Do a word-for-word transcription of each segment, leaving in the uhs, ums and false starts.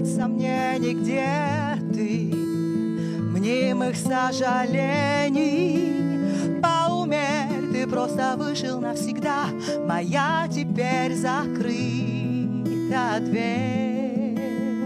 нет сомнений, где ты, мнимых сожалений. Поумерь, ты просто вышел навсегда, моя теперь закрыта дверь.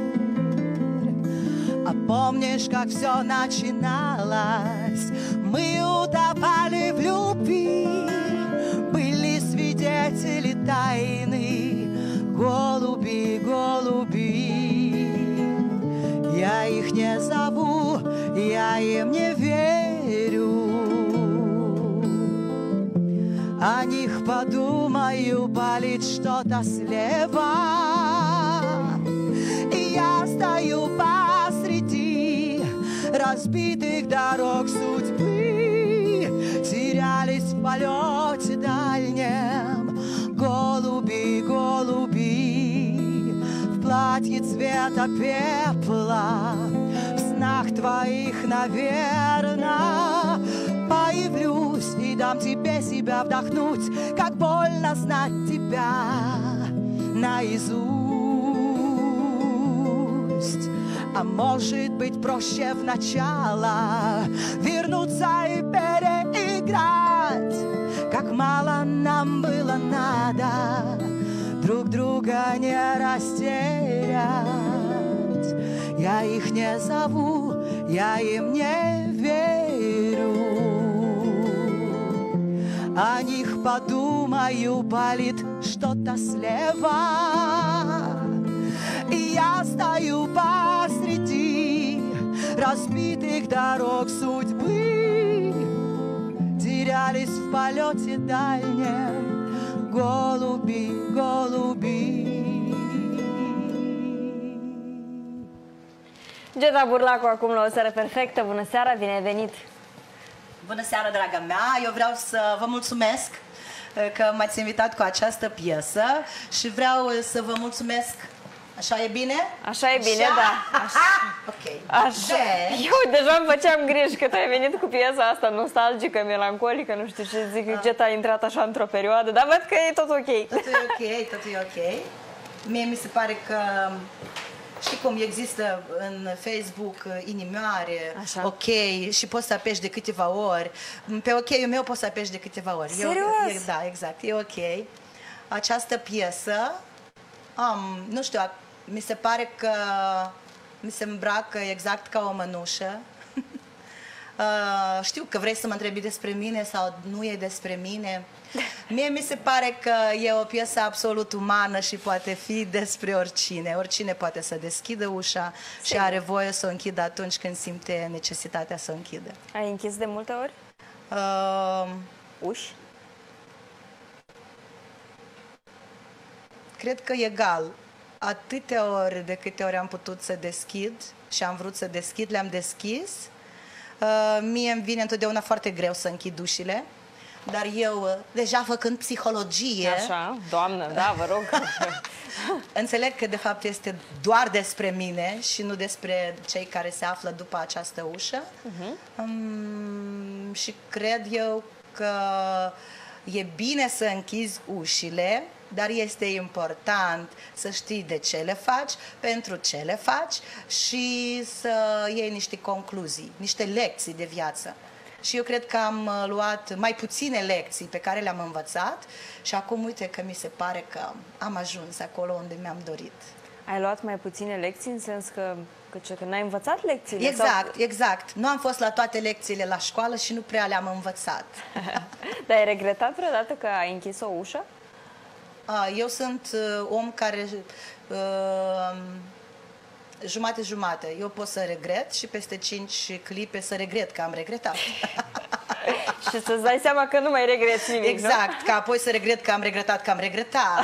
А помнишь, как все начиналось? Мы утопали в любви, были свидетели тайны, голуби, голуби. Я их не зову, я им не верю. О них подумаю, болит что-то слева, и я стою посреди разбитых дорог судьбы. Терялись в полете дальнем голуби, голуби. В платье цвета пепла, в снах твоих, наверно, появлюсь и дам тебе себя вдохнуть. Как больно знать тебя наизусть. А может быть, проще в начало вернуться и переиграть. Как мало нам было надо друг друга не растерять. Я их не зову, я им не верю. О них подумаю, болит что-то слева, и я стою посреди разбитых дорог судьбы. Терялись в полете дальнем голуби, голуби. Geta Burlacu acum la O Seară Perfectă. Bună seara, bine ai venit! Bună seara, draga mea! Eu vreau să vă mulțumesc că m-ați invitat cu această piesă și vreau să vă mulțumesc. Așa e bine? Așa e bine, așa? Da. Așa. Ok. Așa. De... Eu deja îmi făceam griji că tu ai venit cu piesa asta nostalgică, melancolică, nu știu ce zic, ah. Geta a intrat așa într-o perioadă, dar văd că e tot ok. Totul e ok, totul e ok. Mie mi se pare că, știi cum există în Facebook inimioare, așa. Ok, și poți să apeși de câteva ori. Pe ok-ul meu poți să apeși de câteva ori. Serios? E, da, exact, e ok. Această piesă, am, nu știu, mi se pare că mi se îmbracă exact ca o mănușă. uh, știu că vrei să mă întrebi despre mine sau nu e despre mine. Mie mi se pare că e o piesă absolut umană și poate fi despre oricine. Oricine poate să deschidă ușa și are voie să o închidă atunci când simte necesitatea să o închidă. Ai închis de multe ori? Uh, Uși? Cred că egal. Atâtea ori de câte ori am putut să deschid și am vrut să deschid, le-am deschis. Uh, mie îmi vine întotdeauna foarte greu să închid ușile, dar eu, deja făcând psihologie... Așa, doamnă, da, vă rog. Înțeleg că de fapt este doar despre mine și nu despre cei care se află după această ușă. Uh-huh. um, și cred eu că e bine să închizi ușile, dar este important să știi de ce le faci, pentru ce le faci și să iei niște concluzii, niște lecții de viață. Și eu cred că am luat mai puține lecții pe care le-am învățat și acum uite că mi se pare că am ajuns acolo unde mi-am dorit. Ai luat mai puține lecții în sens că, că, că n-ai învățat lecțiile? Exact, sau... exact. Nu am fost la toate lecțiile la școală și nu prea le-am învățat. Dar ai regretat vreodată că ai închis o ușă? Eu sunt om care uh, jumate-jumate. Eu pot să regret și peste cinci clipe să regret că am regretat. Și să-ți dai seama că nu mai regreți nimic, exact, nu? că apoi să regret că am regretat că am regretat.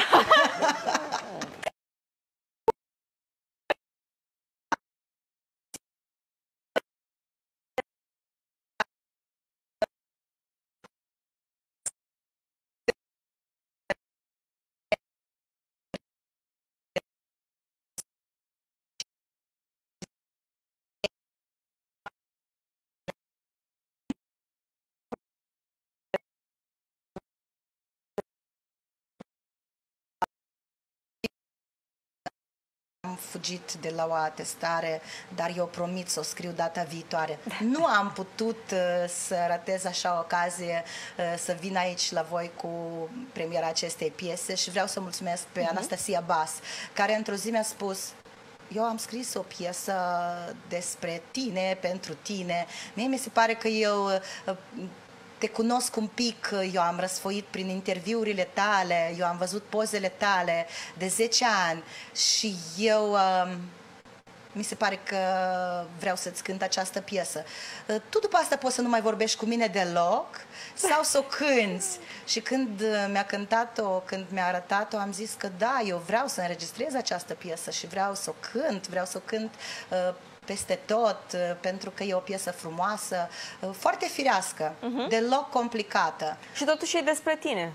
am fugit de la o atestare, dar eu promit să o scriu data viitoare. Nu am putut uh, să ratez așa o ocazie uh, să vin aici la voi cu premiera acestei piese și vreau să mulțumesc pe uh-huh. Anastasia Bas, care într-o zi mi-a spus: eu am scris o piesă despre tine, pentru tine. Mie mi se pare că eu uh, te cunosc un pic, eu am răsfoit prin interviurile tale, eu am văzut pozele tale de zece ani și eu uh, mi se pare că vreau să-ți cânt această piesă. Uh, tu după asta poți să nu mai vorbești cu mine deloc sau să o cânți. Și când mi-a cântat-o, când mi-a arătat-o, am zis că da, eu vreau să înregistrez această piesă și vreau să o cânt, vreau să o cânt uh, peste tot, pentru că e o piesă frumoasă, foarte firească, uh-huh. deloc complicată. Și totuși e despre tine.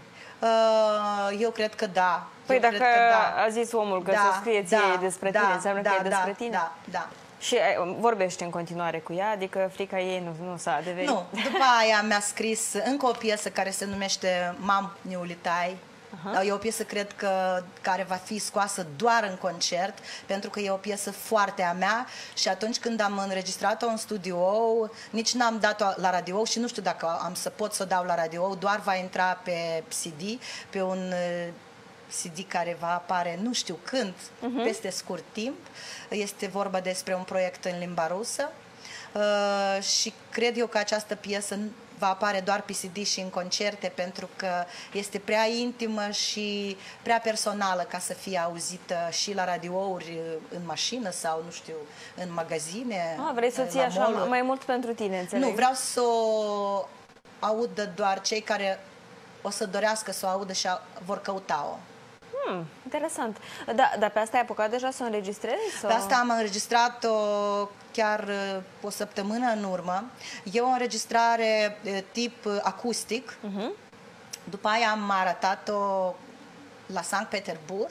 Eu cred că da. Păi Eu dacă cred că da. a zis omul că da, să scrie ție da, despre da, tine, înseamnă da, că e da, despre tine? Da, da. Și vorbește în continuare cu ea, adică frica ei nu, nu s-a adeverit? Nu, după aia mi-a scris încă o piesă care se numește Mam Niulitai. Uh-huh. E o piesă, cred că, care va fi scoasă doar în concert, pentru că e o piesă foarte a mea și atunci când am înregistrat-o în studio, nici n-am dat-o la radio și nu știu dacă am să pot să o dau la radio, doar va intra pe C D, pe un C D care va apare nu știu când, uh-huh. peste scurt timp. Este vorba despre un proiect în limba rusă uh, și cred eu că această piesă va apare doar pe C D și în concerte, pentru că este prea intimă și prea personală ca să fie auzită și la radiouri în mașină sau, nu știu, în magazine. Ah, vrei să ții așa mai mult pentru tine, înțeleg? Nu, vreau să o audă doar cei care o să dorească să o audă și vor căuta-o. Hmm, interesant. Da, dar pe asta ai apucat deja să o înregistrezi? Sau? Pe asta am înregistrat-o chiar o săptămână în urmă. E o înregistrare tip acustic. Uh-huh. După aia am arătat-o la Sankt Peterburg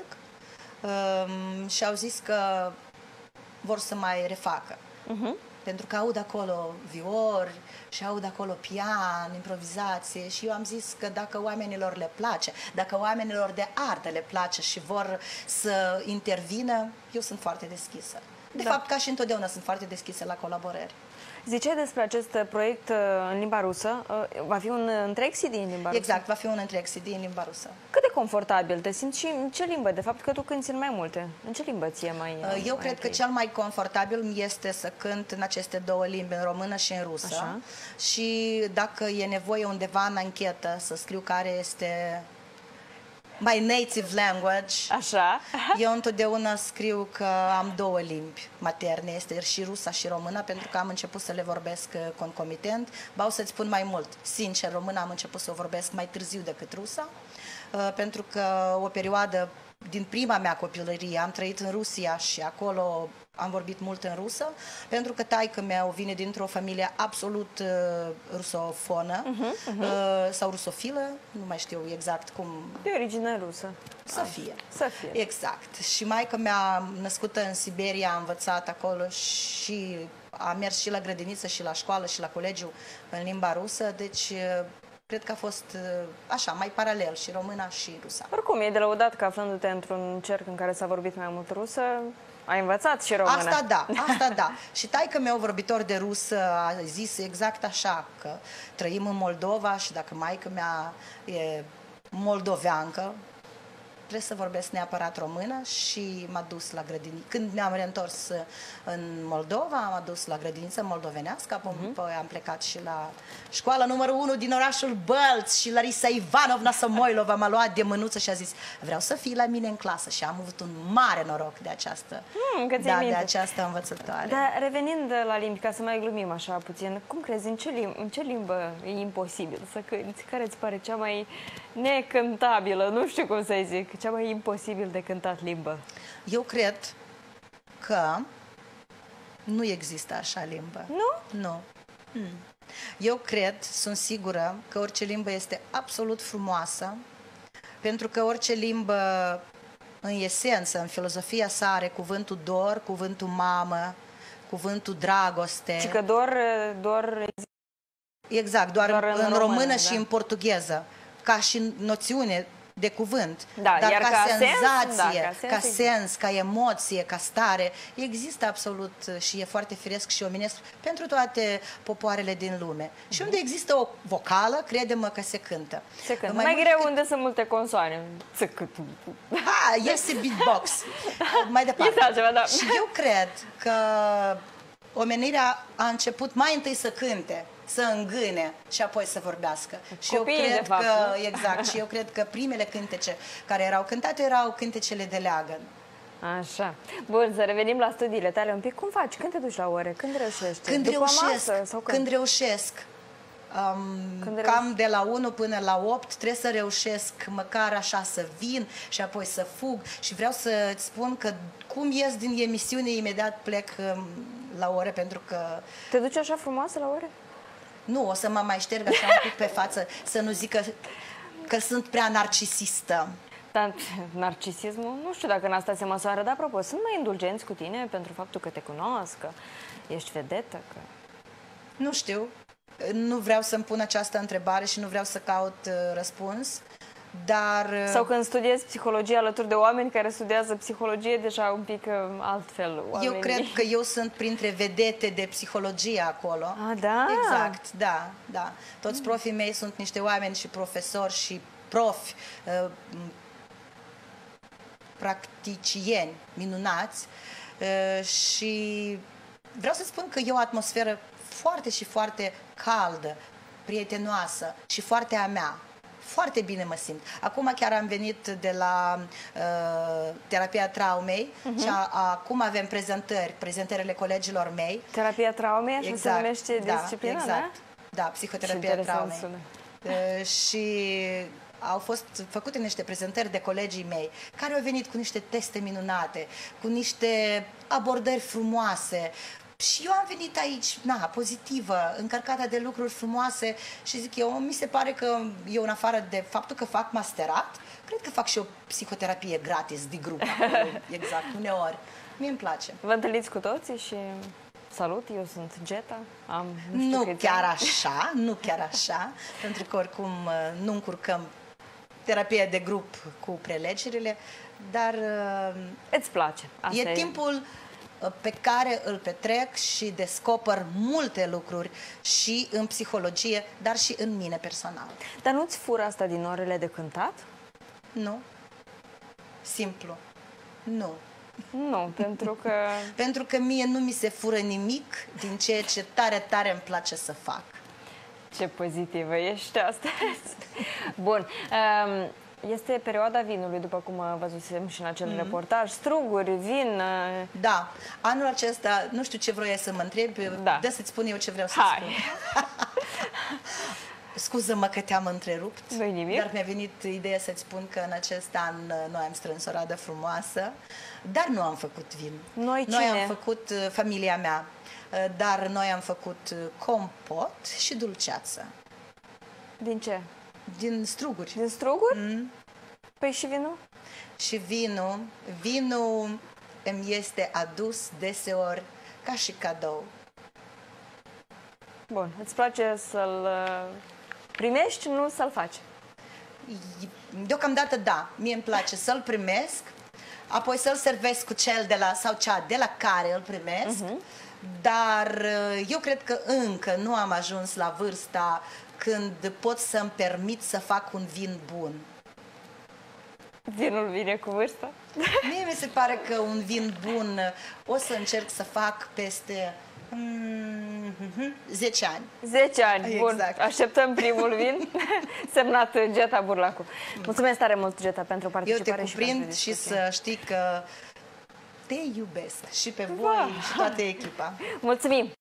um, și au zis că vor să mai refacă. Uh-huh. Pentru că aud acolo viori și aud acolo pian, improvizație și eu am zis că dacă oamenilor le place, dacă oamenilor de artă le place și vor să intervină, eu sunt foarte deschisă. De da. fapt, ca și întotdeauna, sunt foarte deschisă la colaborări. Ziceai despre acest proiect în limba rusă. Va fi un întreg C D în limba rusă? Exact, va fi un întreg C D în limba rusă. Cât de confortabil te simți și în ce limbă? De fapt că tu cânti în mai multe. În ce limbă ție mai... Eu mai cred întreg? că cel mai confortabil este să cânt în aceste două limbi, în română și în rusă. Așa. Și dacă e nevoie undeva în anchetă să scriu care este my native language, așa, eu întotdeauna scriu că am două limbi materne, este și rusa și româna, pentru că am început să le vorbesc concomitent. Ba, o să-ți spun mai mult, sincer, româna am început să o vorbesc mai târziu decât rusa, pentru că o perioadă din prima mea copilărie am trăit în Rusia și acolo am vorbit mult în rusă, pentru că taică-mea vine dintr-o familie absolut uh, rusofonă uh-huh, uh-huh. Uh, sau rusofilă, nu mai știu exact cum... De origine rusă. Să fie. Să fie. Exact. Și maică-mea, născută în Siberia, a învățat acolo și a mers și la grădiniță și la școală și la colegiu în limba rusă, deci... Uh, cred că a fost așa, mai paralel, și româna și rusa. Oricum, e de lăudat că aflându-te într-un cerc în care s-a vorbit mai mult rusă, ai învățat și română. Asta da, asta da. Și taică meu, vorbitor de rusă, a zis exact așa, că trăim în Moldova și dacă maică mea e moldoveancă, trebuie să vorbesc neapărat română și m-a dus la grădiniță. Când ne-am reîntors în Moldova, am adus la grădiniță moldovenească, apoi uh-huh. am plecat și la școala numărul unu din orașul Bălț și Larisa Ivanovna Samoilova m-a luat de mânuță și a zis: vreau să fii la mine în clasă, și am avut un mare noroc de această, hmm, da, de această învățătoare. Dar revenind la limbi, ca să mai glumim așa puțin, cum crezi, în ce, limb, în ce limbă e imposibil să cânti? Care îți pare cea mai necântabilă, nu știu cum să-i zic, cea mai imposibil de cântat limbă? Eu cred că nu există așa limbă. Nu? Nu. Hmm. Eu cred, sunt sigură, că orice limbă este absolut frumoasă, pentru că orice limbă, în esență, în filozofia sa, are cuvântul dor, cuvântul mamă, cuvântul dragoste. Și că dor, dor... Exact, doar, doar în, în română, română și da. în portugheză. Ca și noțiune, de cuvânt, Da, dar iar ca, ca senzație, sens, da, ca sens ca există. sens, ca emoție, ca stare, există absolut și e foarte firesc și omenesc pentru toate popoarele din lume. Uh-huh. Și unde există o vocală, crede-mă că se cântă. Se cântă. Mai, Mai mult greu decât- unde sunt multe consoane. Țăcât. Ah, este beatbox. Mai departe. Este altceva, da. Și eu cred că omenirea a început mai întâi să cânte, să îngâne și apoi să vorbească. Și eu Copiii, cred de fapt, că, nu? exact, și eu cred că primele cântece care erau cântate erau cântecele de leagăn. Așa. Bun, să revenim la studiile tale un pic. Cum faci? Când te duci la ore? Când reușești? Când După reușesc, masă sau când? când reușesc, um, Când cam de la unu până la opt, trebuie să reușesc măcar așa să vin și apoi să fug. Și vreau să-ți spun că cum ies din emisiune, imediat plec um, la ore, pentru că Te duci așa frumoasă la ore? nu, o să mă mai șterg așa un pic pe față, să nu zic că, că sunt prea narcisistă. Dar narcisismul, nu știu dacă în asta se măsoară, dar apropo, sunt mai indulgenți cu tine pentru faptul că te cunosc, că ești vedetă, că... Nu știu, nu vreau să-mi pun această întrebare și nu vreau să caut uh, răspuns, dar... uh, Sau când studiezi psihologie alături de oameni care studiază psihologie, deja un pic uh, altfel oamenii. Eu cred că eu sunt printre vedete de psihologie acolo. Ah, da? Exact, da, da. Toți profii mei sunt niște oameni și profesori și profi, uh, practicieni minunați uh, și vreau să spun că e o atmosferă foarte și foarte caldă, prietenoasă și foarte a mea. Foarte bine mă simt. Acum chiar am venit de la uh, terapia traumei uh-huh. și a, acum avem prezentări, prezentările colegilor mei. Terapia traumei, așa Exact, se numește da, disciplina, exact. da? Da, psihoterapia Ce interesant traumei. sună. Uh, și au fost făcute niște prezentări de colegii mei care au venit cu niște teste minunate, cu niște abordări frumoase. Și eu am venit aici, na, pozitivă, încărcată de lucruri frumoase și zic eu, mi se pare că eu, în afară de faptul că fac masterat, cred că fac și o psihoterapie gratis de grup, exact, uneori. Mie îmi place. Vă întâlniți cu toții și salut, eu sunt Geta, am nu, știu Nu câți chiar ani. așa, nu chiar așa, pentru că oricum nu încurcăm terapia de grup cu prelegerile, dar Îți place. Asta e timpul pe care îl petrec și descoper multe lucruri și în psihologie, dar și în mine personal. Dar nu-ți fură asta din orele de cântat? Nu. Simplu. Nu. Nu, pentru că... Pentru că mie nu mi se fură nimic din ceea ce tare, tare îmi place să fac. Ce pozitivă ești astăzi! Bun. Um, Este perioada vinului, după cum văzusem și în acel mm-hmm. reportaj. Struguri, vin... Da. Anul acesta, nu știu ce vroiai să mă întrebi, da. Dă să-ți spun eu ce vreau să Hai. spun. Scuză-mă că te-am întrerupt, Nu-i nimic. dar mi-a venit ideea să-ți spun că în acest an noi am strâns o radă frumoasă, dar nu am făcut vin. Noi Noi cine? am făcut, familia mea, dar noi am făcut compot și dulceață. Din ce? Din struguri. Din struguri? Mm. Păi și vinul? Și vinul, vinul îmi este adus deseori ca și cadou. Bun, îți place să-l primești, nu să-l faci? Deocamdată da, mie îmi place să-l primesc, apoi să-l servesc cu cel de la, sau cea de la care îl primesc, uh-huh. Dar eu cred că încă nu am ajuns la vârsta când pot să-mi permit să fac un vin bun. Vinul vine cu vârsta? Mie mi se pare că un vin bun o să încerc să fac peste mm, zece ani. zece ani, bun. Exact. Așteptăm primul vin, semnat Geta Burlacu. Mulțumesc tare mult, Geta, pentru participare. Eu te cuprind și, și să știi că te iubesc și pe voi Wow. și toată echipa. Mulțumim!